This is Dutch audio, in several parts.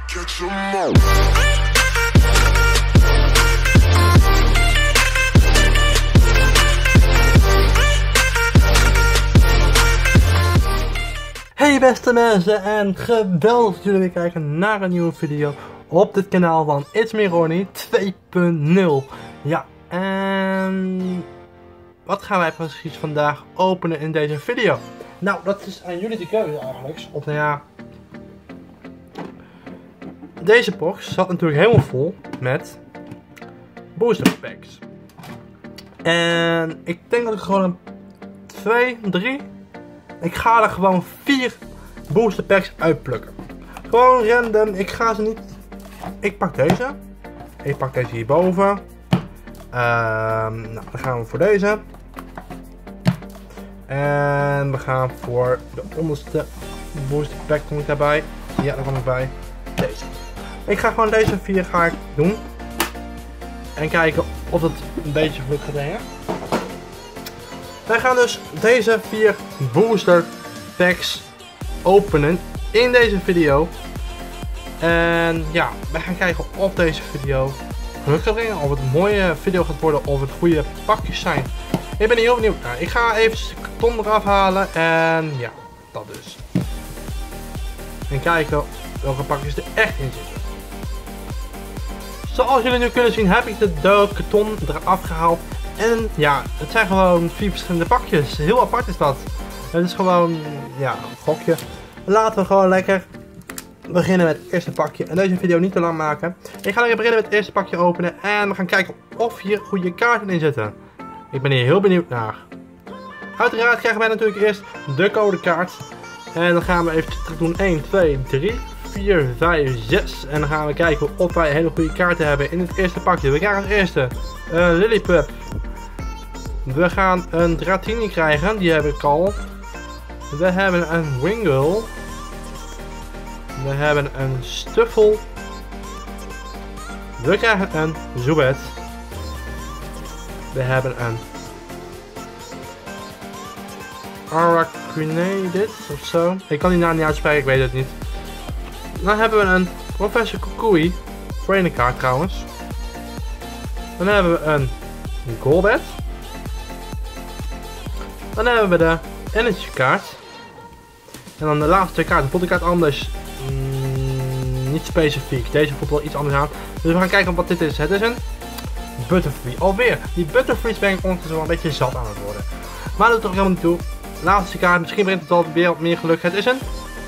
Catch 'em all. Hey beste mensen en geweldig dat jullie weer kijken naar een nieuwe video op dit kanaal van It's Me Ronnie 2.0. Ja, en wat gaan wij precies vandaag openen in deze video? Nou, dat is aan jullie de keuze eigenlijk. Of nou ja, deze box zat natuurlijk helemaal vol met booster packs. En ik denk dat ik gewoon een 2, 3... Ik ga er gewoon 4 booster packs uitplukken. Gewoon random. Ik ga ze niet... Ik pak deze. Ik pak deze hierboven. Nou, dan gaan we voor deze. En we gaan voor de onderste booster pack. Kom ik daarbij? Ja, daar kom ik bij. Deze. Ik ga gewoon deze 4 ga ik doen. En kijken of het een beetje geluk gaat brengen. Wij gaan dus deze 4 booster packs openen in deze video. En ja, wij gaan kijken of deze video geluk gaat brengen. Of het een mooie video gaat worden. Of het goede pakjes zijn. Ik ben hier heel benieuwd naar. Ik ga even de karton eraf halen. En ja, dat dus. En kijken welke pakjes er echt in zitten. Zoals jullie nu kunnen zien heb ik de karton eraf gehaald. En ja, het zijn gewoon 4 verschillende pakjes. Heel apart is dat. Het is gewoon, ja, een gokje. Laten we gewoon lekker beginnen met het eerste pakje. En deze video niet te lang maken. Ik ga lekker beginnen met het eerste pakje openen. En we gaan kijken of hier goede kaarten in zitten. Ik ben hier heel benieuwd naar. Uiteraard krijgen wij natuurlijk eerst de codekaart. En dan gaan we even terug doen. 1, 2, 3, 4, 5, 6. En dan gaan we kijken of wij hele goede kaarten hebben in het eerste pakje. We krijgen als eerste een Lillipup. We gaan een Dratini krijgen, die heb ik al. We hebben een Wingull. We hebben een Stuffle. We krijgen een Zubat. We hebben een Araquanid of zo. Ik kan die naam niet uitspreken, ik weet het niet. Dan hebben we een Professor Kukui. Trainer kaart trouwens. Dan hebben we een Golbat. Dan hebben we de Energy kaart. En dan de laatste kaart. Voelt de kaart anders. Niet specifiek. Deze voelt wel iets anders aan. Dus we gaan kijken wat dit is. Het is een Butterfree. Alweer. Die Butterfrees ben ik ondertussen wel een beetje zat aan het worden. Maar dat doet er helemaal niet toe. Laatste kaart. Misschien brengt het al weer wat meer geluk. Het is een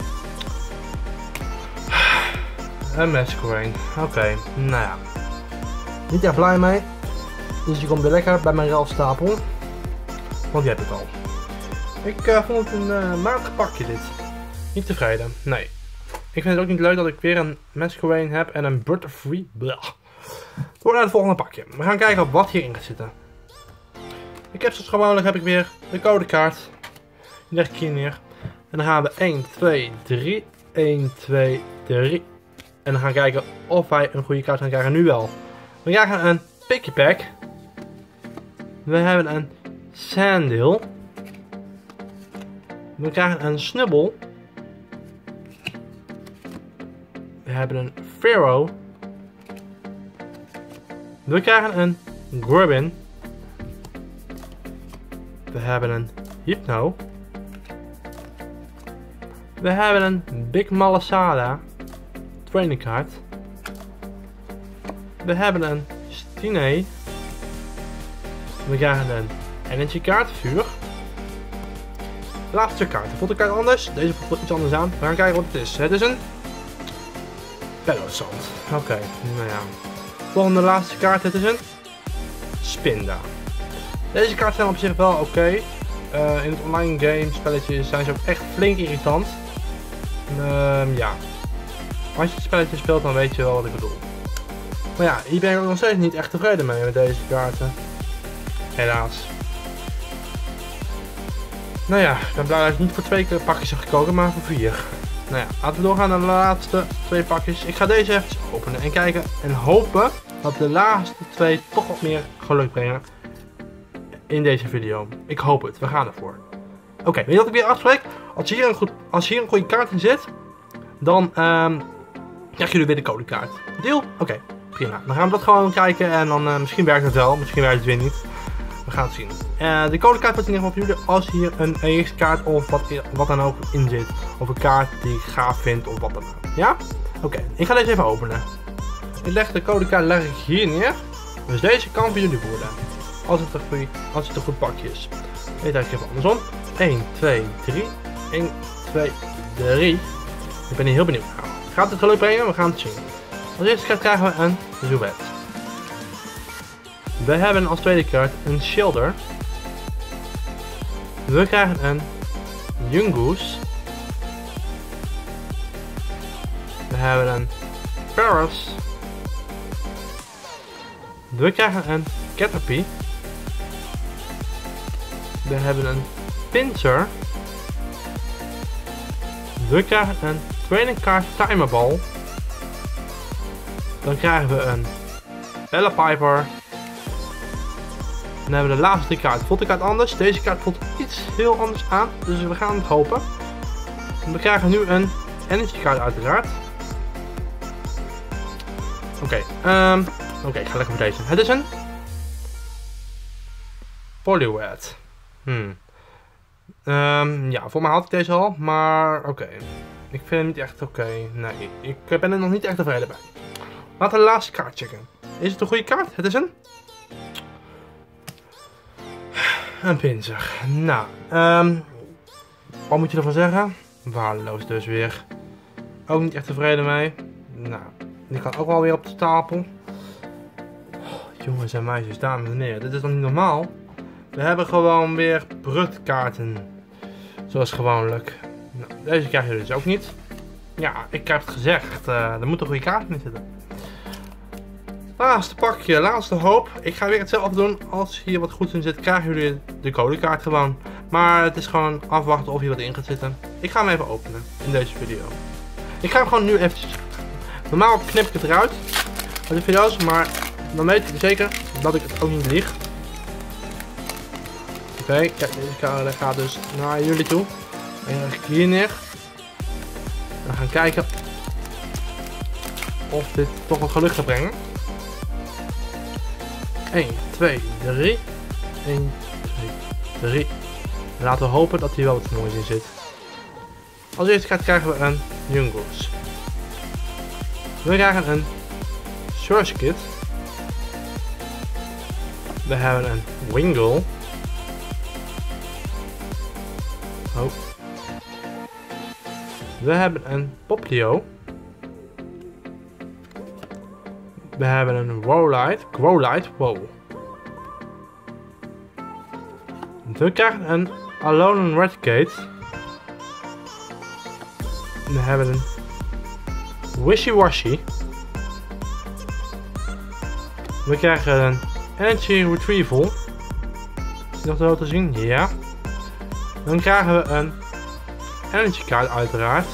Masquerain. Oké. Nou ja. Niet echt blij mee. Dus je komt weer lekker bij mijn relstapel. Want je hebt het al. Ik vond het een matig pakje dit. Niet tevreden. Nee. Ik vind het ook niet leuk dat ik weer een Masquerain heb en een Butterfree. Blah. Door naar het volgende pakje. We gaan kijken wat hierin gaat zitten. Ik heb zoals gewoonlijk heb ik weer de codekaart. Die leg ik hier neer. En dan gaan we 1, 2, 3. 1, 2, 3. En dan gaan we kijken of wij een goede kaart gaan krijgen. Nu wel. We krijgen een Picky Pack. We hebben een Sandil. We krijgen een Snubble. We hebben een Pharaoh. We krijgen een Grubbin. We hebben een Hypno. We hebben een Big Malasada. Training kaart. We hebben een Stine. We krijgen een Energy kaart, vuur. Laatste kaart. Voelt de kaart anders? Deze voelt wel iets anders aan. We gaan kijken wat het is. Het is een Palossand. Oké, nou ja. Volgende laatste kaart. Het is een Spinda. Deze kaarten zijn op zich wel oké. In het online game spelletje zijn ze ook echt flink irritant. Ja. Als je het spelletje speelt dan weet je wel wat ik bedoel. Maar ja, hier ben ik ook nog steeds niet echt tevreden mee met deze kaarten. Helaas. Nou ja, ik ben blij dat ik niet voor 2 pakjes heb gekozen, maar voor 4. Nou ja, laten we doorgaan naar de laatste 2 pakjes. Ik ga deze even openen en kijken en hopen dat de laatste 2 toch wat meer geluk brengen in deze video. Ik hoop het, we gaan ervoor. Oké, weet je wat ik weer afspreek? Als hier een goede kaart in zit, dan krijgen jullie weer de codekaart. Deal? Oké, prima. Dan gaan we dat gewoon kijken en dan misschien werkt het wel, misschien werkt het weer niet. We gaan het zien. De codekaart wordt in ieder geval op jullie als hier een EX-kaart of wat dan ook in zit. Of een kaart die ik gaaf vind of wat dan ook. Ja? Oké, ik ga deze even openen. Ik leg de codekaart hier neer. Dus deze kan voor jullie worden. Als het een goed pakje is. Weet ik even andersom. 1, 2, 3. 1, 2, 3. Ik ben hier heel benieuwd naar. Gaat het geluk brengen? We gaan het zien. Als eerste kaart krijgen we een Zubat. We hebben als tweede kaart een Shieldar. We krijgen een Yungoos. We hebben een Paras. We krijgen een Caterpie. We hebben een Pinsir. We krijgen een training card Timerball. Dan krijgen we een Pelipper. Dan hebben we de laatste 3 kaarten. Voelt de kaart anders? Deze kaart voelt iets heel anders aan. Dus we gaan het hopen. We krijgen nu een Energy kaart uiteraard. Oké, ik ga lekker voor deze. Het is een Poliwrath. Ja, voor mij had ik deze al, maar oké. Ik vind hem niet echt oké. Nee, ik ben er nog niet echt tevreden bij. Laten we de laatste kaart checken. Is het een goede kaart? Het is een Pinsir. Nou, wat moet je ervan zeggen? Waardeloos dus weer. Ook niet echt tevreden mee. Nou, die kan ook wel weer op de stapel. Oh, jongens en meisjes, dames en heren, dit is nog niet normaal. We hebben gewoon weer brutkaarten. Zoals gewoonlijk. Nou, deze krijg je dus ook niet. Ja, ik heb het gezegd. Er moet een goede kaart in zitten. Laatste pakje, laatste hoop. Ik ga weer hetzelfde doen. Als hier wat goeds in zit, krijgen jullie de codekaart gewoon. Maar het is gewoon afwachten of hier wat in gaat zitten. Ik ga hem even openen in deze video. Ik ga hem gewoon nu eventjes. Normaal knip ik het eruit uit de video's, maar dan weet ik zeker dat ik het ook niet lieg. Oké, kijk, deze kaart gaat dus naar jullie toe. En dan leg ik hier neer. We gaan kijken of dit toch wat geluk gaat brengen. 1, 2, 3. 1, 2, 3. Laten we hopen dat hier wel wat moois in zit. Als eerste kaart krijgen we een Yungoos. We krijgen een Surskit. We hebben een Wingull. Oh. We hebben een Poplio. We hebben een Growlite. Wow. We krijgen een Alolan Raticate. We hebben een Wishiwashi. We krijgen een Energy Retrieval. Is die nog zo te zien? Ja. Dan krijgen we een Energy kaart uiteraard.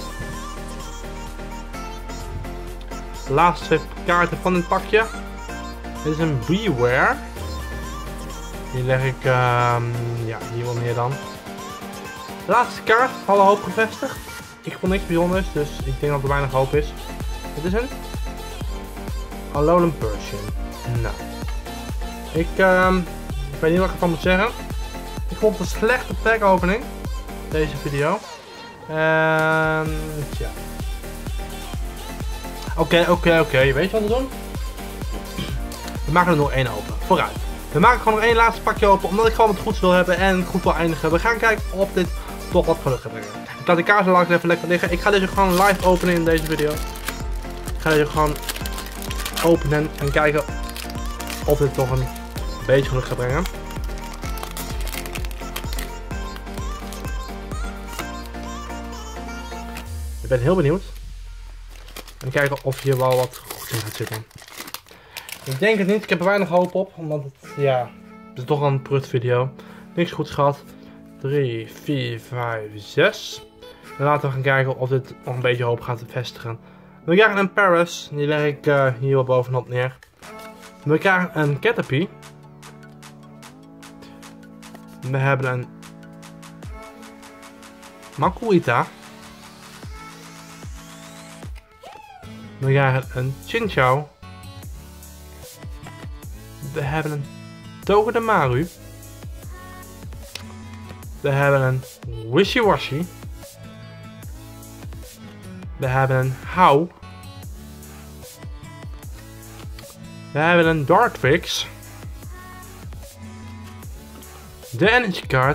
De laatste 2 kaarten van dit pakje. Dit is een Beware. Die leg ik, ja, hier wel neer dan. De laatste kaart, alle hoop gevestigd. Ik vond niks bijzonders, dus ik denk dat er weinig hoop is. Dit is een Alolan Persian. Nou. Ik weet niet wat ik ervan moet zeggen. Ik vond het een slechte pack opening. Deze video. Ja. Oké. Weet je wat we doen? We maken er nog 1 open. Vooruit. We maken gewoon nog 1 laatste pakje open. Omdat ik gewoon wat goeds wil hebben en het goed wil eindigen. We gaan kijken of dit toch wat geluk gaat brengen. Ik laat de kaart zo langs even lekker liggen. Ik ga deze gewoon live openen in deze video. Ik ga deze gewoon openen en kijken of dit toch een beetje geluk gaat brengen. Ik ben heel benieuwd. En kijken of hier wel wat goed in gaat zitten. Ik denk het niet. Ik heb er weinig hoop op. Omdat het, ja, het is toch een prut video. Niks goeds gehad. 3, 4, 5, 6. En laten we gaan kijken of dit nog een beetje hoop gaat vestigen. We krijgen een Paras. Die leg ik hier wel bovenop neer. We krijgen een Caterpie. We hebben een We krijgen een Chinchou. We hebben een Togedemaru. We hebben een Wishiwashi. We hebben een Hau. We hebben een Dartrix. De Energy Card.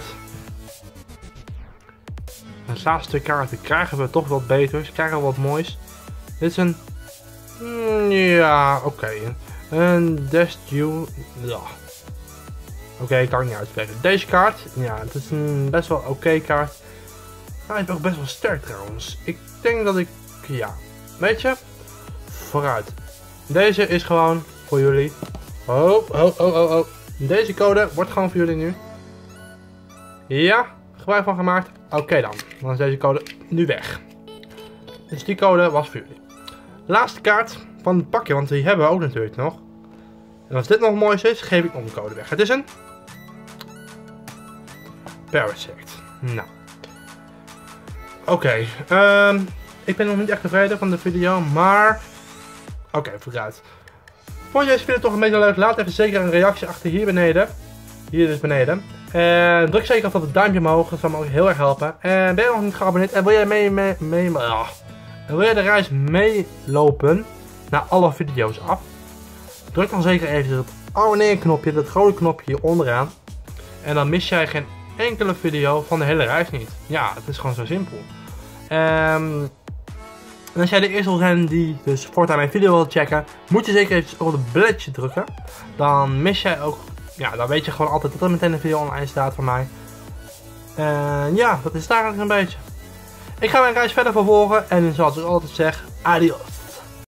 De laatste kaarten krijgen we toch wat beters. Krijgen we wat moois. Dit is een... ja, oké. Een Destu... ja. Oké, kan ik niet uitspreken. Deze kaart, ja, het is een best wel oké kaart. Hij is ook best wel sterk trouwens. Ik denk dat ik, ja, weet je, vooruit. Deze is gewoon voor jullie. Oh. Deze code wordt gewoon voor jullie nu. Ja, gebruik van gemaakt. Oké dan is deze code nu weg. Dus die code was voor jullie. Laatste kaart van het pakje, want die hebben we ook natuurlijk nog. En als dit nog moois is, geef ik nog een code weg. Het is een Parasect. Nou. Oké. Ik ben nog niet echt tevreden van de video, maar... Oké, vooruit. Vond je deze video toch een beetje leuk? Laat even zeker een reactie achter hier beneden. Hier dus beneden. En druk zeker op het duimpje omhoog, dat zal me ook heel erg helpen. En ben je nog niet geabonneerd en wil jij wil jij de reis meelopen naar alle video's af? Druk dan zeker even het abonneer knopje, dat grote knopje hier onderaan. En dan mis jij geen enkele video van de hele reis niet. Ja, het is gewoon zo simpel. En als jij de eerste wil zijn die dus voortaan mijn video wil checken, moet je zeker even op het belletje drukken. Dan mis jij ook, ja, dan weet je gewoon altijd dat er meteen een video online staat van mij. Ja, dat is het eigenlijk een beetje. Ik ga mijn reis verder vervolgen en zoals ik altijd zeg, adios.